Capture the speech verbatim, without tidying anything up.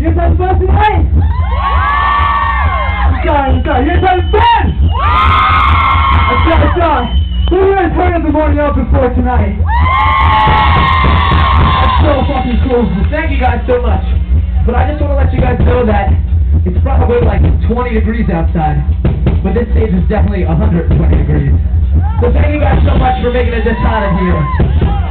You guys having fun tonight? Let's go, let's go. You guys having fun? Let's go, let's go. Who are you guys turn up the morning open for tonight? That's so fucking cool. Thank you guys so much. But I just want to let you guys know that it's probably like twenty degrees outside. But this stage is definitely one hundred twenty degrees. So thank you guys so much for making it this hot in here.